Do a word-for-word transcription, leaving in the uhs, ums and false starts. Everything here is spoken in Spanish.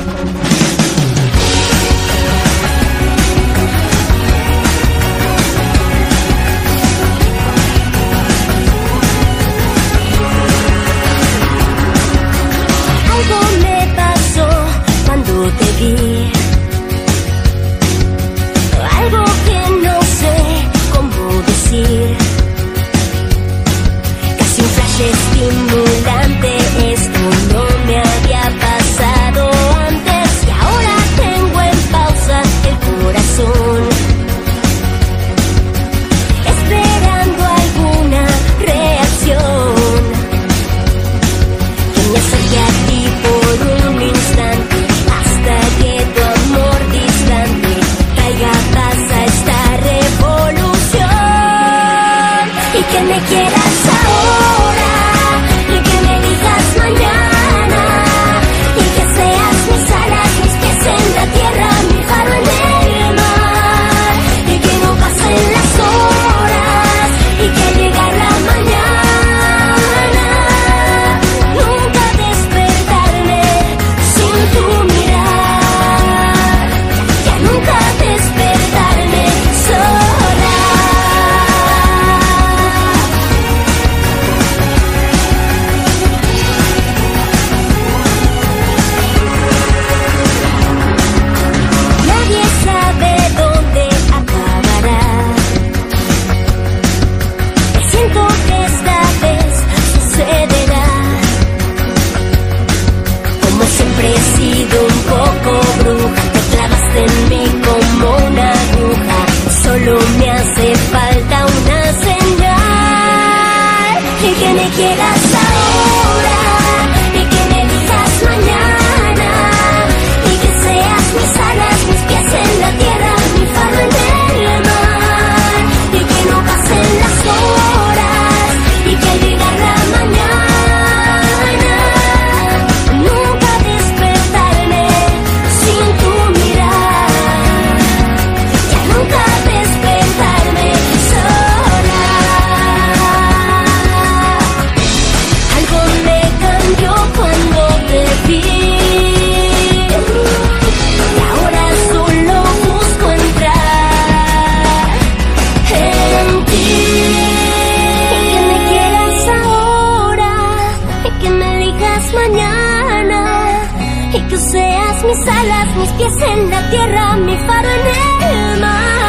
Algo que no sé cómo decir, casi un flash estimulante. Esto no me había pasado antes y ahora tengo en pausa el corazón, esperando alguna reacción que me acerque a ti por un instante, hasta que tu amor distante traiga paz a esta revolución. Y que me quieras ahora, y que me digas mañana, y que seas mis alas, mis pies en la tierra, mi faro en el mar. Y que no pasen las horas, y que llegue la mañana, nunca despertarme sin tu mirar, ya nunca despertarme sola. Nadie sabe dónde acabará. Siento que esta vez sucederá. Como siempre he sido un poco bruja, te clavaste en mí como una aguja. Solo me hace falta una señal. Y que me quieras ahora, y que me digas mañana, y que seas mis alas, mis pies en la tierra, mi faro en el mar. Y que no pasen las horas, y que al llegar la mañana, nunca despertarme sin tu mirar, ya nunca despertarme sola. Algo me cambió cuando te vi, y ahora solo busco entrar en ti. Y que me quieras ahora, y que me digas mañana, y que seas mis alas, mis pies en la tierra, mi faro en el mar.